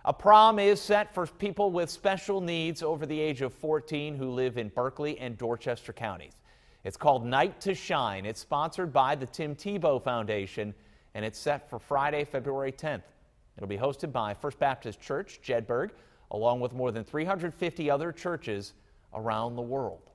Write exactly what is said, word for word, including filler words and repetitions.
A prom is set for people with special needs over the age of fourteen who live in Berkeley and Dorchester counties. It's called Night to Shine. It's sponsored by the Tim Tebow Foundation, and it's set for Friday, February tenth. It'll be hosted by First Baptist Church, Jedburgh, along with more than three hundred fifty other churches around the world.